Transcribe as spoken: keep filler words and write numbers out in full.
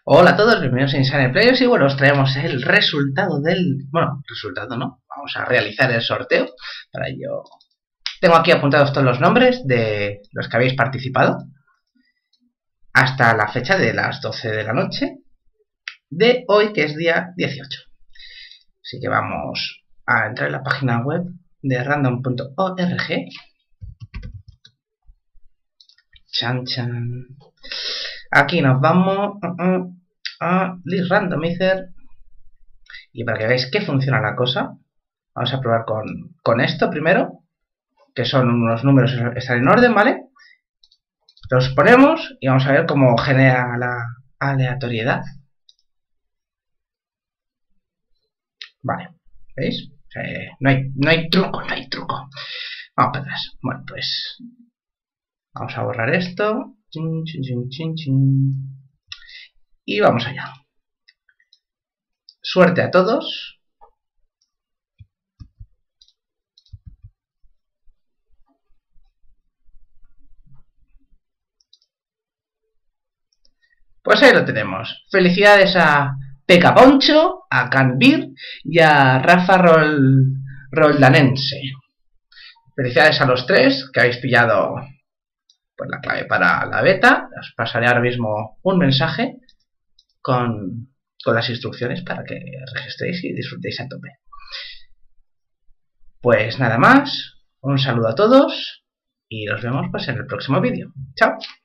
Hola a todos, bienvenidos a Insane Players y bueno, os traemos el resultado del... Bueno, resultado no, vamos a realizar el sorteo. Para ello tengo aquí apuntados todos los nombres de los que habéis participado hasta la fecha de las doce de la noche de hoy, que es día dieciocho. Así que vamos a entrar en la página web de random punto org. Chan chan. Aquí nos vamos a List Randomizer. Y para que veáis que funciona la cosa, vamos a probar con, con esto primero, que son unos números, están en orden, ¿vale? Los ponemos y vamos a ver cómo genera la aleatoriedad. Vale, ¿veis? Eh, no, hay, no hay truco, no hay truco. Vamos para atrás. Bueno, pues vamos a borrar esto. Chin, chin, chin, chin, chin. Y vamos allá. Suerte a todos. Pues ahí lo tenemos. Felicidades a Peca Poncho, a Canbir y a Rafa Rol, Roldanense. Felicidades a los tres que habéis pillado pues, la clave para la beta. Os pasaré ahora mismo un mensaje con, con las instrucciones para que registréis y disfrutéis a tope. Pues nada más, un saludo a todos y nos vemos pues en el próximo vídeo. Chao.